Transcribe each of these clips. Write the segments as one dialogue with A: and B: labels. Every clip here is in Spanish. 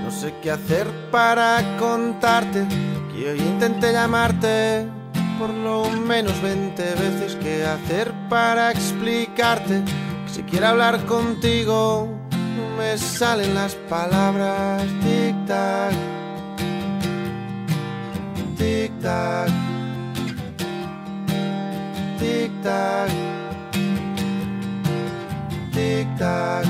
A: No sé qué hacer para contarte que hoy intenté llamarte por lo menos 20 veces. ¿Qué hacer para explicarte que si quiero hablar contigo no me salen las palabras? Tic-tac, tic-tac, tic-tac, tic-tac.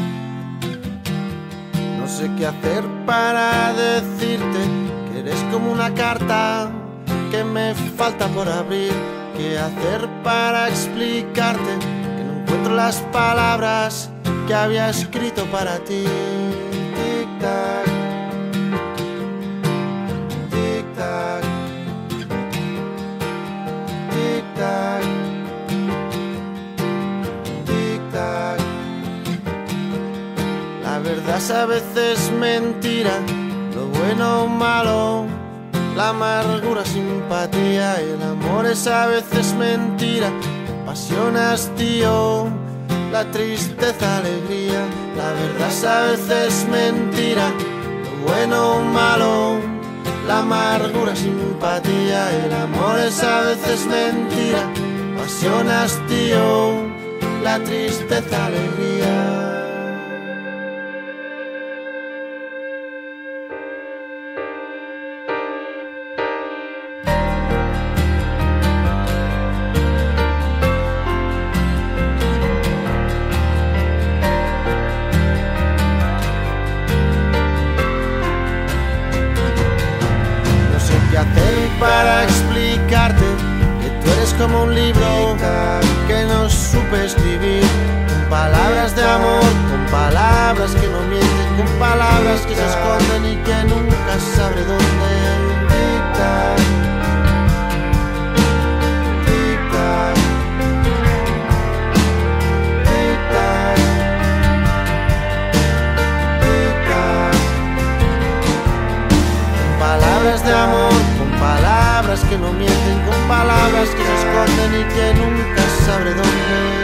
A: No sé qué hacer para decirte que eres como una carta que me falta por abrir. ¿Qué hacer para explicarte que no encuentro las palabras que había escrito para ti? Tic-tac, tic-tac, tic-tac, tic-tac. La verdad es a veces mentira, lo bueno o malo, la amargura, simpatía, y el amor es a veces mentira, la pasión, hastío, la tristeza, alegría. La verdad es a veces mentira, lo bueno o malo, la amargura, simpatía, y el amor es a veces mentira, pasión, hastío, la tristeza, alegría. ¿Qué hacer para explicarte que tú eres como un libro que no supe escribir? Con palabras de amor, con palabras que no mienten, con palabras que se esconden y que nunca sabré dónde. Tic-tac, tic-tac, tic-tac, tic-tac. Con palabras de amor, palabras que no mienten, con palabras que se esconden y que nunca sabré dónde.